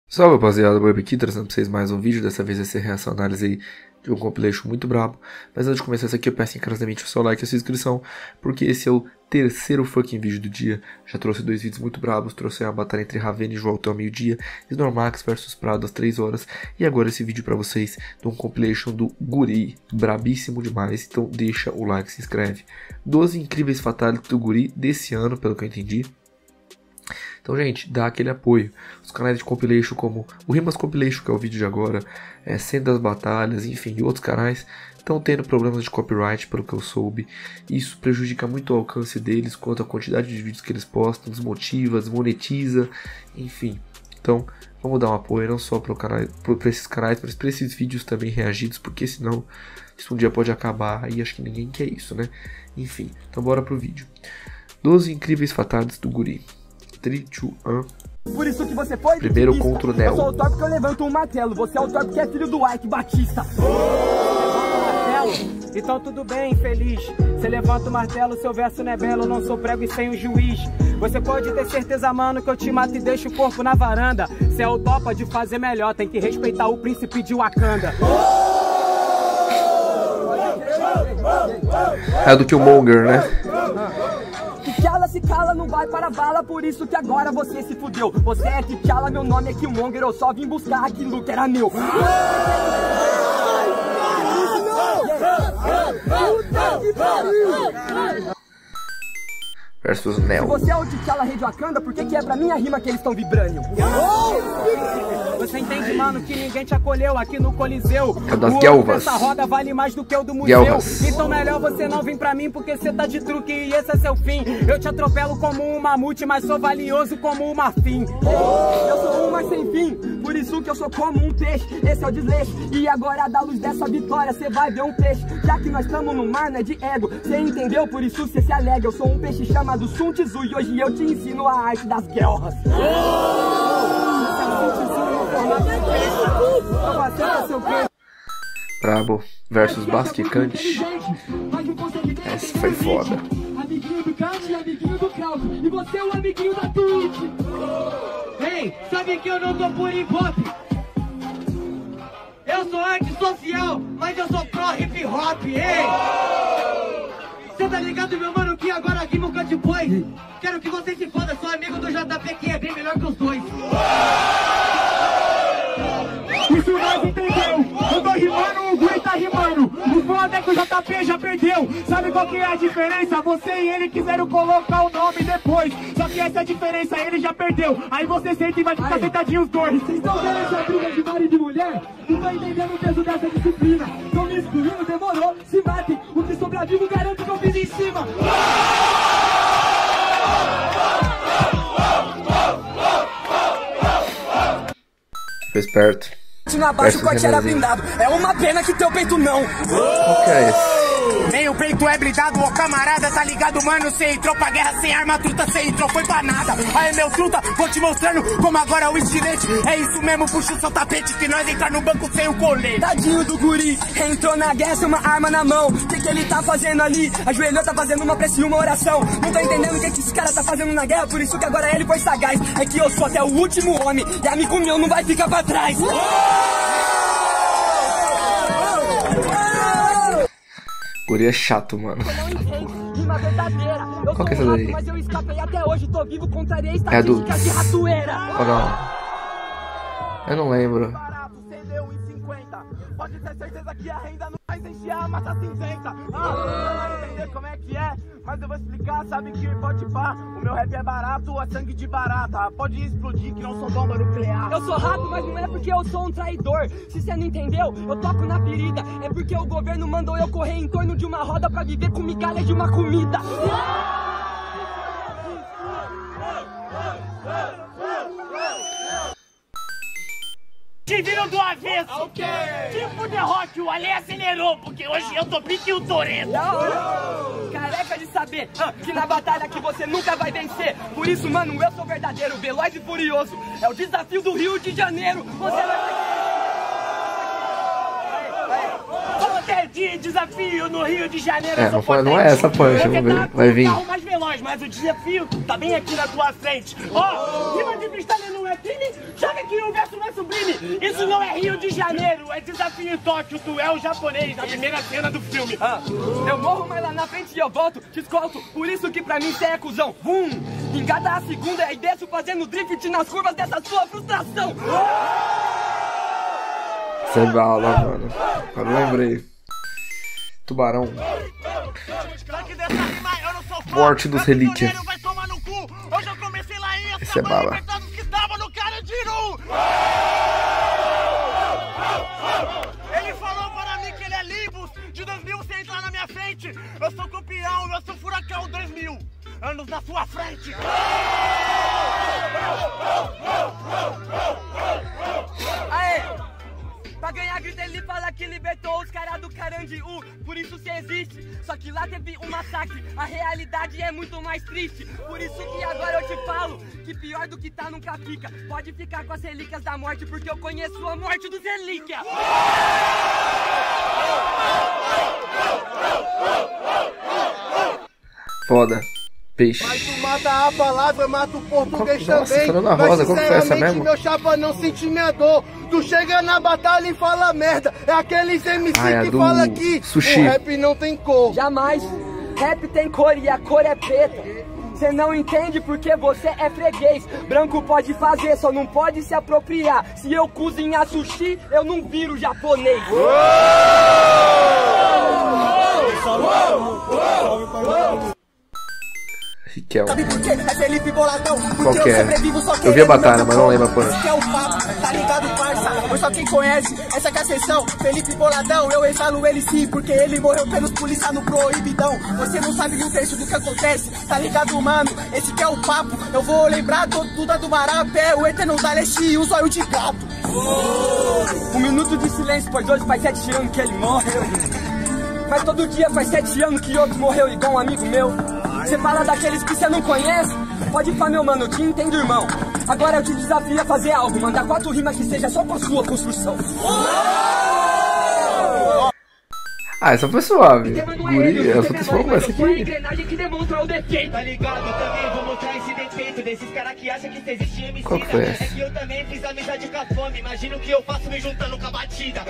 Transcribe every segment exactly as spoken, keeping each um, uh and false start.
Salve rapaziada, Bob aqui trazendo pra vocês mais um vídeo. Dessa vez vai ser reação análise aí de um compilation muito brabo. Mas antes de começar isso aqui eu peço encarecidamente o seu like e a sua inscrição, porque esse é o terceiro fucking vídeo do dia. Já trouxe dois vídeos muito brabos, trouxe a batalha entre Ravena e Joaltão ao meio-dia, Snorlax versus Prado às três horas, e agora esse vídeo pra vocês de um compilation do Guri, brabíssimo demais. Então deixa o like, se inscreve. doze incríveis fatalities do Guri desse ano, pelo que eu entendi. Então, gente, dá aquele apoio. Os canais de compilation como o Rimas Compilation, que é o vídeo de agora, é, Centro das Batalhas, enfim, e outros canais, estão tendo problemas de copyright, pelo que eu soube. Isso prejudica muito o alcance deles, quanto a quantidade de vídeos que eles postam, desmotiva, desmonetiza, enfim. Então, vamos dar um apoio não só para canal, esses canais, mas para esses vídeos também reagidos, porque senão isso um dia pode acabar e acho que ninguém quer isso, né? Enfim, então bora pro vídeo. doze incríveis fatalities do Guri. três, dois, um. Por isso que você foi primeiro contra o Nel. Eu sou o Thor porque eu levanto um martelo. Você é o Thor porque é filho do Ike Batista. Oh! Levanta o martelo, então tudo bem, infeliz. Você levanta o martelo, seu verso não é belo. Eu não sou prego e sem o juiz. Você pode ter certeza, mano, que eu te mato e deixo o corpo na varanda. Você é o topa de fazer melhor. Tem que respeitar o príncipe de Wakanda. É do Killmonger, né? T'Challa se cala, não vai para a bala, por isso que agora você se fudeu. Você é T'Challa, meu nome é Killmonger, eu só vim buscar aquilo que era meu. Versus Nel. Se você é o T'Challa rei de Wakanda, por que que é pra minha rima que eles estão vibrando? Você entende, mano, que ninguém te acolheu aqui no Coliseu. É das Guelvas. Essa roda vale mais do que o do museu. Guelvas. Então melhor você não vir pra mim, porque você tá de truque e esse é seu fim. Eu te atropelo como um mamute, mas sou valioso como um marfim. Eu sou um mar sem fim, por isso que eu sou como um peixe. Esse é o desleixo, e agora da luz dessa vitória você vai ver um peixe. Já que nós estamos no mar, não é de ego. Você entendeu? Por isso você se alega. Eu sou um peixe chamado Sun Tzu e hoje eu te ensino a arte das guerras. Brabo versus Basquicante. Essa foi foda. Amiguinho do Kant e amiguinho do Kraus. E você é o amiguinho da Twitch. Ei, sabe que eu não tô por hip-hop? Eu sou antissocial, mas eu sou pro hip-hop, ei! Cê tá ligado, meu mano, que agora aqui no Cut Boy. Quero que você se foda, sou amigo do J P, que é bem melhor que os dois. Isso nós entendeu. Eu tô rimando, o Guri tá rimando. O foda é que o J P já perdeu. Sabe qual que é a diferença? Você e ele quiseram colocar o nome depois. Só que essa é a diferença, ele já perdeu. Aí você senta e vai ficar sentadinho os dois. Vocês estão vendo essa briga de marido e mulher? Não tá entendendo o peso dessa disciplina. Tô me excluindo, demorou, se matem. O que sobrar vivo garanto que eu fiz em cima. Foi esperto. Na baixa o corte era blindado. É uma pena que teu peito não. Qual que é esse? Nem o peito é blindado, ô camarada, tá ligado, mano? Cê entrou pra guerra sem arma, truta, cê entrou, foi pra nada. Aí, meu truta, vou te mostrando como agora é o estilete. É isso mesmo, puxa o seu tapete, que nós entrar no banco sem o colete. Tadinho do Guri, entrou na guerra sem uma arma na mão. O que que ele tá fazendo ali? Ajoelhou, tá fazendo uma prece e uma oração. Não tô entendendo o que que esse cara tá fazendo na guerra, por isso que agora ele foi sagaz. É que eu sou até o último homem, e amigo meu não vai ficar pra trás. Guri é chato, mano. Qual que é essa daí? É a do... Oh, não. Eu não lembro. Pode ter certeza que a renda não vai encher a massa cinzenta. Ah, não vai entender como é que é, mas eu vou explicar, sabe que pode pá. O meu rap é barato, é sangue de barata. Pode explodir que não sou bomba nuclear. Eu sou rato, mas não é porque eu sou um traidor. Se você não entendeu, eu toco na ferida. É porque o governo mandou eu correr em torno de uma roda pra viver com migalha de uma comida. Te viram do avesso! Okay. Tipo The Rock, o Ale acelerou, porque hoje eu tô pique o Toretto. Careca de saber ah, que na batalha que você nunca vai vencer. Por isso, mano, eu sou verdadeiro, veloz e furioso. É o desafio do Rio de Janeiro. Você vai ter que... perdi desafio no Rio de Janeiro. É, não, foi, não é essa punch, vamos ver. Vai vir. Carro mais veloz, mas o desafio tá bem aqui na tua frente. Ó, rima de freestyle não é crime, joga aqui o verso mais sublime. Isso não é Rio de Janeiro, é desafio em Tóquio. Tu é o japonês na primeira cena do filme. Ah, eu morro, mas lá na frente eu volto, te escolto. Por isso que pra mim cê é cuzão. Vum! Engada a segunda e desço fazendo drift nas curvas dessa sua frustração. Você é bala, mano. Agora eu lembrei. Tubarão. Morte dos relíquias. Esse é bala. Ele falou para mim que ele é Libus. De dois mil você entrar na minha frente. Eu sou campeão, eu sou furacão dois mil anos na sua frente. Aê! Pra ganhar grita ele fala que libertou os caras do Carandiru. Por isso cê existe, só que lá teve um massacre. A realidade é muito mais triste. Por isso que agora eu te falo que pior do que tá nunca fica. Pode ficar com as relíquias da morte, porque eu conheço a morte dos relíquias. Foda. Peixe. Mas tu mata a palavra, mata o português Qual, nossa, também. Fernanda Rosa, qual que foi essa mesmo? Meu chapa não sente minha dor. Tu chega na batalha e fala merda. É aqueles M C ah, é que do fala que sushi. O rap não tem cor. Jamais. Rap tem cor e a cor é preta. Você não entende porque você é freguês. Branco pode fazer, só não pode se apropriar. Se eu cozinhar sushi, eu não viro japonês. Riquel. Sabe por quê? É Felipe Boladão. Qual que é? Eu vi a batalha, mas não lembro a punch. Que é o papo, tá ligado, parça? Mas só quem conhece, essa que é a sessão. Felipe Boladão, eu exalo ele sim, porque ele morreu pelos polícia no proibidão. Você não sabe um terço do que acontece, tá ligado, mano? Esse que é o papo. Eu vou lembrar todo, tudo do Marapé, o Eterno da Leste e o zóio de gato. Um minuto de silêncio, pois hoje faz sete anos que ele morreu. Mas todo dia faz sete anos que outro morreu igual um amigo meu. Você fala daqueles que você não conhece? Pode falar, meu mano, eu te entendo, irmão. Agora eu te desafio a fazer algo, mandar quatro rimas que seja só com a sua construção. Ah, essa foi suave. Guri, eu só tô falando com essa aqui. Tá ligado? Também vou mostrar esse defeito desses caras que acham que existe M C. Qual que foi essa? É que eu também fiz amizade com a fome. Imagina o que eu faço me juntando com a batida.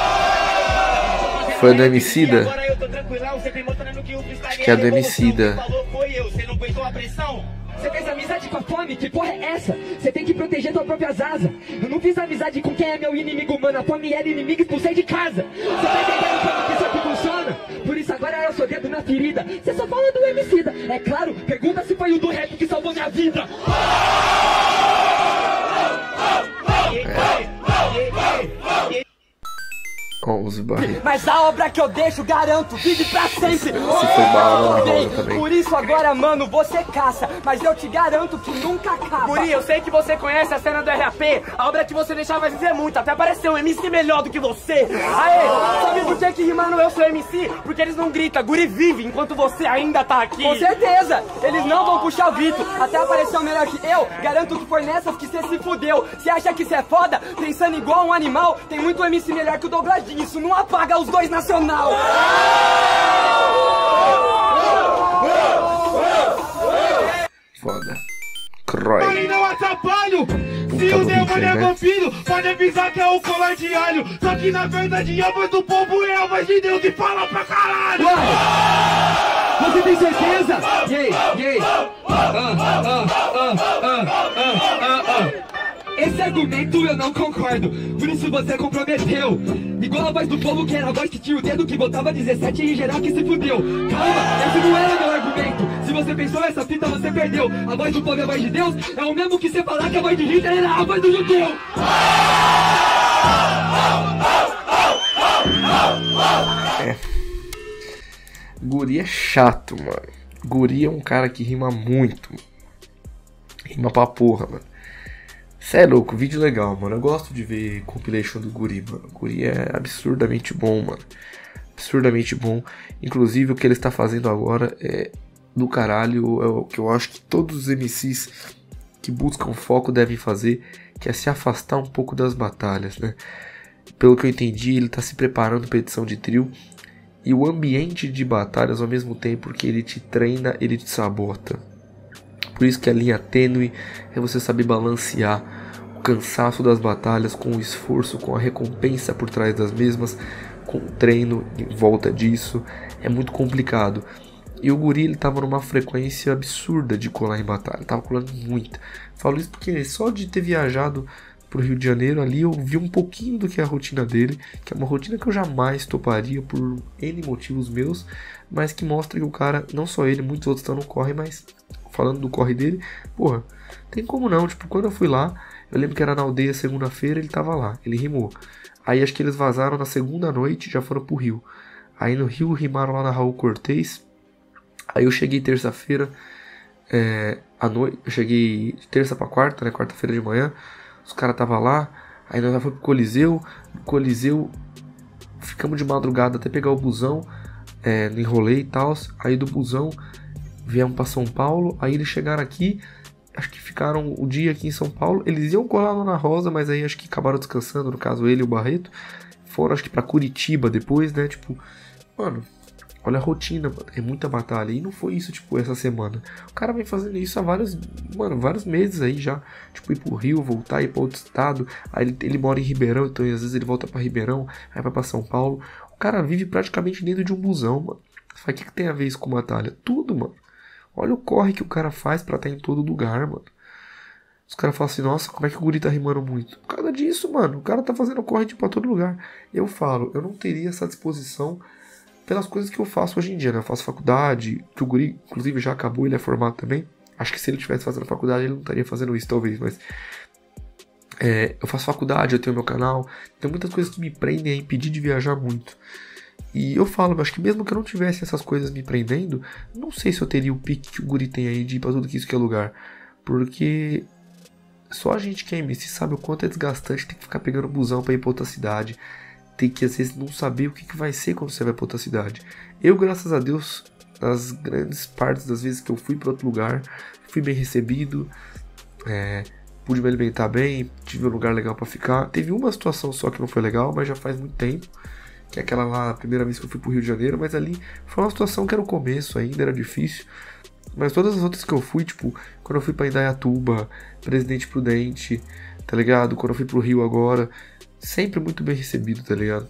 Foi do Emicida? Agora eu tô tranquilão, sempre mostrando que o freestyle Acho que é do Emicida. falou foi eu, você não aguentou a pressão? Você fez amizade com a fome? Que porra é essa? Você tem que proteger tua própria asas. Eu não fiz amizade com quem é meu inimigo, mano. A fome era inimigo, expulsei de casa. Você tá entendendo como que isso aqui funciona? Por isso agora eu sou dedo na ferida. Você só fala do Emicida. É claro, pergunta se foi o do rap que salvou minha vida. onze barrigas. Mas a obra que eu deixo, garanto, vive pra sempre. Se foi bala na roda também. Por isso agora, mano, você caça. Mas eu te garanto que nunca acaba. Guri, eu sei que você conhece a cena do R A P. A obra que você deixava vai dizer muito. Até apareceu um M C melhor do que você. Aê, sabe por que que rimando eu sou M C? Porque eles não gritam, Guri vive enquanto você ainda tá aqui. Com certeza, eles não vão puxar o grito. Até apareceu melhor que eu. Garanto que foi nessas que você se fudeu. Você acha que você é foda? Pensando igual um animal. Tem muito M C melhor que o Dobradinho. Isso não apaga os dois nacional. Foda. Croy. Aí não atrapalho. Se o demônio é vampiro, pode avisar que é o colar de alho. Só que na verdade a voz do povo é a voz de Deus e fala pra caralho. Você tem certeza? Yay, yay. Ah, ah, ah, ah, ah, ah, ah. Esse argumento eu não concordo, por isso você comprometeu. Igual a voz do povo que era a voz que tinha o dedo que botava dezessete e em geral que se fudeu. Calma, esse não era meu argumento. Se você pensou essa fita, você perdeu. A voz do povo é a voz de Deus, é o mesmo que você falar que a voz de Hitler era a voz do judeu. É. Guri é chato, mano. Guri é um cara que rima muito. Rima pra porra, mano. Cê é louco, vídeo legal, mano. Eu gosto de ver compilation do Guri, mano. O Guri é absurdamente bom, mano. Absurdamente bom. Inclusive, o que ele está fazendo agora é do caralho. É o que eu acho que todos os M Cs que buscam foco devem fazer, que é se afastar um pouco das batalhas, né? pelo que eu entendi, ele tá se preparando para edição de trio. E o ambiente de batalhas, ao mesmo tempo que ele te treina, ele te sabota. Por isso que a linha tênue é você saber balancear o cansaço das batalhas com o esforço, com a recompensa por trás das mesmas, com o treino em volta disso. É muito complicado. E o guri, ele tava numa frequência absurda de colar em batalha. Tava colando muito. Falo isso porque só de ter viajado pro Rio de Janeiro ali, eu vi um pouquinho do que é a rotina dele, que é uma rotina que eu jamais toparia por N motivos meus, mas que mostra que o cara, não só ele, muitos outros estão no corre, mas falando do corre dele, porra, tem como não, tipo, quando eu fui lá, eu lembro que era na aldeia segunda-feira, ele tava lá, ele rimou. Aí acho que eles vazaram na segunda noite e já foram pro Rio. Aí no Rio rimaram lá na Raul Cortez. Aí eu cheguei terça-feira, é, à noite, eu cheguei terça pra quarta, né, quarta-feira de manhã. Os caras estavam lá, aí nós fomos pro Coliseu, no Coliseu ficamos de madrugada até pegar o busão, é, no enrolê e tal, aí do busão viemos para São Paulo, aí eles chegaram aqui, acho que ficaram o dia aqui em São Paulo, eles iam colar lá na Rosa, mas aí acho que acabaram descansando, no caso ele e o Barreto, foram acho que para Curitiba depois, né, tipo, mano... Olha a rotina, mano. É muita batalha. E não foi isso, tipo, essa semana. O cara vem fazendo isso há vários, mano, vários meses aí já. Tipo, ir pro Rio, voltar, ir pra outro estado. Aí ele, ele mora em Ribeirão, então às vezes ele volta pra Ribeirão, aí vai pra São Paulo. O cara vive praticamente dentro de um busão, mano. O que, que tem a ver isso com batalha? Tudo, mano. Olha o corre que o cara faz pra estar em todo lugar, mano. Os caras falam assim, nossa, como é que o guri tá rimando muito? Por causa disso, mano. O cara tá fazendo corre tipo, pra todo lugar. Eu falo, eu não teria essa disposição pelas coisas que eu faço hoje em dia, né? Eu faço faculdade, que o guri, inclusive, já acabou, ele é formado também. Acho que se ele estivesse fazendo faculdade, ele não estaria fazendo isso, talvez, mas... É, eu faço faculdade, eu tenho meu canal, tem muitas coisas que me prendem a impedir de viajar muito. E eu falo, acho que mesmo que eu não tivesse essas coisas me prendendo, não sei se eu teria o pique que o guri tem aí de ir pra tudo que isso que é lugar. Porque só a gente que é M C sabe o quanto é desgastante ter que ficar pegando busão pra ir pra outra cidade. Tem que às vezes não saber o que, que vai ser quando você vai pra outra cidade. Eu, graças a Deus, nas grandes partes das vezes que eu fui pra outro lugar, fui bem recebido, é, pude me alimentar bem, tive um lugar legal pra ficar. Teve uma situação só que não foi legal, mas já faz muito tempo, que é aquela lá, a primeira vez que eu fui pro Rio de Janeiro, mas ali foi uma situação que era o começo ainda, era difícil. Mas todas as outras que eu fui, tipo, quando eu fui pra Indaiatuba, Presidente Prudente, tá ligado? Quando eu fui pro Rio agora... Sempre muito bem recebido, tá ligado?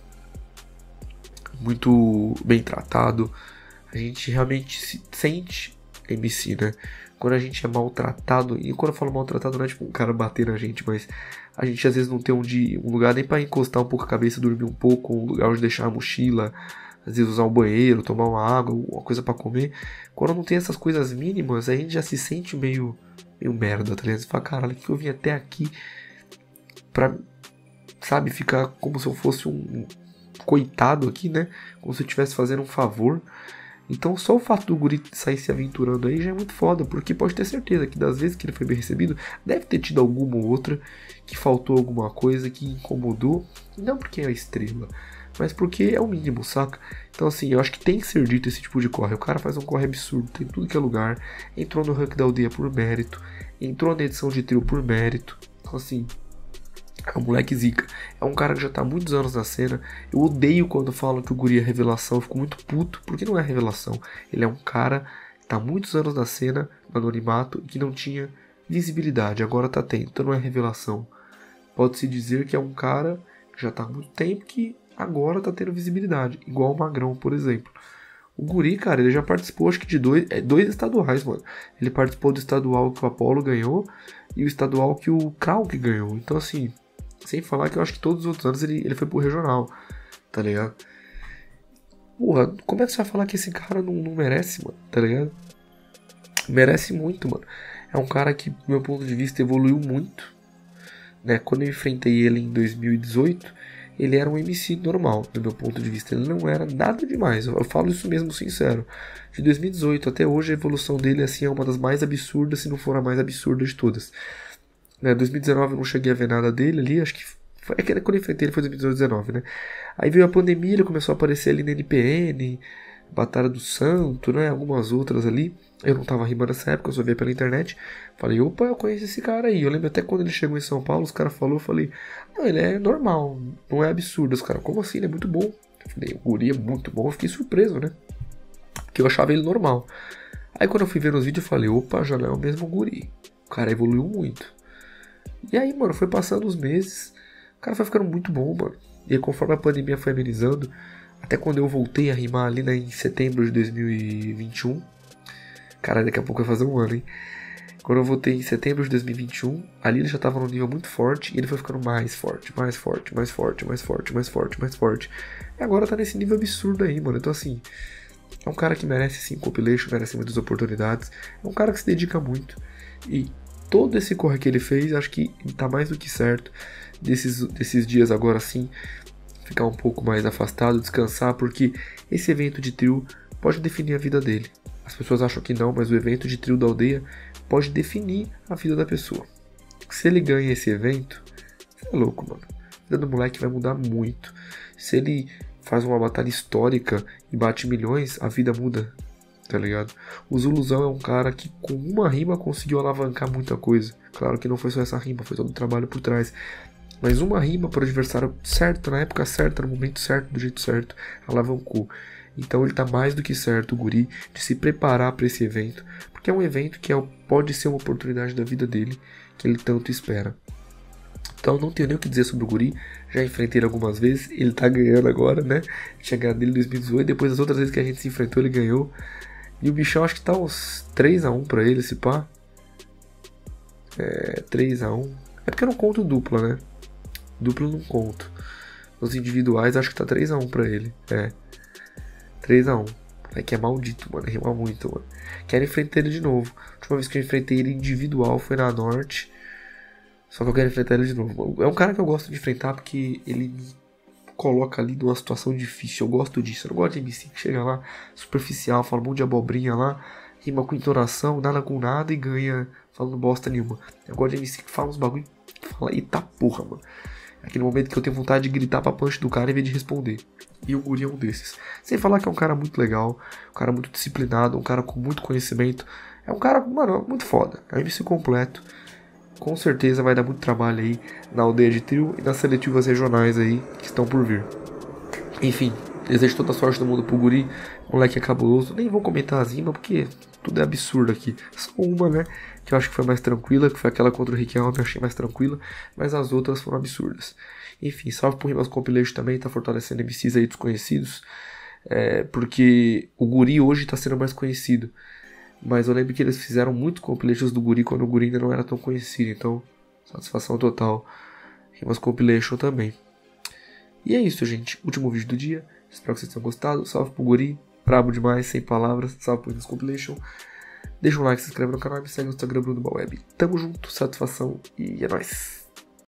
Muito bem tratado. A gente realmente se sente M C, né? Quando a gente é maltratado, e quando eu falo maltratado não é tipo um cara bater na gente, mas a gente às vezes não tem um, dia, um lugar nem pra encostar um pouco a cabeça, dormir um pouco, um lugar onde deixar a mochila, às vezes usar um banheiro, tomar uma água, uma coisa pra comer. Quando não tem essas coisas mínimas, a gente já se sente meio, meio merda, tá ligado? Você fala, caralho, que eu vim até aqui pra... Sabe, ficar como se eu fosse um coitado aqui, né? Como se eu estivesse fazendo um favor. Então só o fato do guri sair se aventurando aí já é muito foda. Porque pode ter certeza que das vezes que ele foi bem recebido, deve ter tido alguma ou outra que faltou alguma coisa, que incomodou. Não porque é a estrela, mas porque é o mínimo, saca? Então assim, eu acho que tem que ser dito esse tipo de corre. O cara faz um corre absurdo, tem tudo que é lugar. Entrou no rank da aldeia por mérito. Entrou na edição de trio por mérito. Então assim... É um moleque zica. É um cara que já tá há muitos anos na cena. Eu odeio quando falam que o guri é revelação. Eu fico muito puto, porque não é revelação. Ele é um cara que tá há muitos anos na cena, no anonimato, e que não tinha visibilidade. Agora tá tendo, então não é revelação. Pode-se dizer que é um cara que já tá há muito tempo que agora tá tendo visibilidade. Igual o Magrão, por exemplo. O guri, cara, ele já participou acho que de dois, é, dois estaduais, mano. Ele participou do estadual que o Apollo ganhou e o estadual que o Krauk ganhou. Então assim... Sem falar que eu acho que todos os outros anos ele, ele foi pro regional, tá ligado? Porra, como é que você vai falar que esse cara não, não merece, mano, tá ligado? Merece muito, mano. É um cara que, do meu ponto de vista, evoluiu muito, né? Quando eu enfrentei ele em dois mil e dezoito, ele era um M C normal, do meu ponto de vista. Ele não era nada demais, eu, eu falo isso mesmo sincero. De dois mil e dezoito até hoje, a evolução dele assim, é uma das mais absurdas, se não for a mais absurda de todas. Né, dois mil e dezenove eu não cheguei a ver nada dele ali, acho que foi, é quando eu enfrentei ele foi dois mil e dezenove, né? Aí veio a pandemia, ele começou a aparecer ali na N P N, Batalha do Santo, né? Algumas outras ali. Eu não tava rimando nessa época, eu só via pela internet. Falei, opa, eu conheço esse cara aí. Eu lembro até quando ele chegou em São Paulo, os caras falaram, eu falei, não, ele é normal, não é absurdo. Os caras, como assim? Ele é muito bom. Eu falei, o guri é muito bom. Eu fiquei surpreso, né? Porque eu achava ele normal. Aí quando eu fui ver os vídeos, eu falei, opa, já não é o mesmo guri. O cara evoluiu muito. E aí, mano, foi passando os meses, o cara foi ficando muito bom, mano. E aí, conforme a pandemia foi amenizando, até quando eu voltei a rimar ali, né, em setembro de dois mil e vinte e um. Cara, daqui a pouco vai fazer um ano, hein? Quando eu voltei em setembro de dois mil e vinte e um, ali ele já tava num nível muito forte e ele foi ficando mais forte, mais forte, mais forte, mais forte, mais forte, mais forte. E agora tá nesse nível absurdo aí, mano. Então assim, é um cara que merece sim compilation, merece muitas oportunidades. É um cara que se dedica muito. E todo esse corre que ele fez, acho que tá mais do que certo. Desses, desses dias agora sim, ficar um pouco mais afastado, descansar, porque esse evento de trio pode definir a vida dele. As pessoas acham que não, mas o evento de trio da aldeia pode definir a vida da pessoa. Se ele ganha esse evento, você é louco, mano. A vida do moleque vai mudar muito. Se ele faz uma batalha histórica e bate milhões, a vida muda, tá ligado? O Zuluzão é um cara que com uma rima conseguiu alavancar muita coisa. Claro que não foi só essa rima, foi todo o trabalho por trás. Mas uma rima para o adversário certo, na época certa, no momento certo, do jeito certo, alavancou. Então ele tá mais do que certo, o guri, de se preparar para esse evento, porque é um evento que é, pode ser uma oportunidade da vida dele, que ele tanto espera. Então não tenho nem o que dizer sobre o guri, já enfrentei ele algumas vezes, ele tá ganhando agora, né? Tinha ganhado dele em dois mil e dezoito, depois das outras vezes que a gente se enfrentou ele ganhou. E o bichão acho que tá uns três a um pra ele, esse pá. É, três a um. É porque eu não conto dupla, né? Dupla eu não conto. Nos individuais acho que tá três a um pra ele, é. três a um. É que é maldito, mano. Rima muito, mano. Quero enfrentar ele de novo. A última vez que eu enfrentei ele individual foi na Norte. Só que eu quero enfrentar ele de novo. É um cara que eu gosto de enfrentar porque ele me coloca ali numa situação difícil. Eu gosto disso. Eu não gosto de M C que chega lá superficial, fala um monte de abobrinha lá, rima com entonação, nada com nada e ganha falando bosta nenhuma. Eu gosto de M C que fala uns bagulho e fala, eita porra, mano. Aquele momento que eu tenho vontade de gritar pra punch do cara em vez de responder. E o guri é um desses. Sem falar que é um cara muito legal, um cara muito disciplinado, um cara com muito conhecimento. É um cara, mano, muito foda. É um M C completo. Com certeza vai dar muito trabalho aí na aldeia de trio e nas seletivas regionais aí que estão por vir. Enfim, desejo toda a sorte do mundo pro guri. Moleque é cabuloso. Nem vou comentar as rimas porque tudo é absurdo aqui. Só uma, né? Que eu acho que foi mais tranquila, que foi aquela contra o Riquelme, eu achei mais tranquila, mas as outras foram absurdas. Enfim, salve pro Rimas Compilation também, tá fortalecendo M Cs aí desconhecidos, é, porque o guri hoje tá sendo mais conhecido, mas eu lembro que eles fizeram muito compilations do guri quando o guri ainda não era tão conhecido, então satisfação total, Rimas Compilation também. E é isso, gente, último vídeo do dia, espero que vocês tenham gostado, salve pro guri, brabo demais, sem palavras, salve pro Rimas Compilation. Deixa um like, se inscreve no canal e me segue no Instagram Bruno Baweb. Tamo junto, satisfação e é nóis.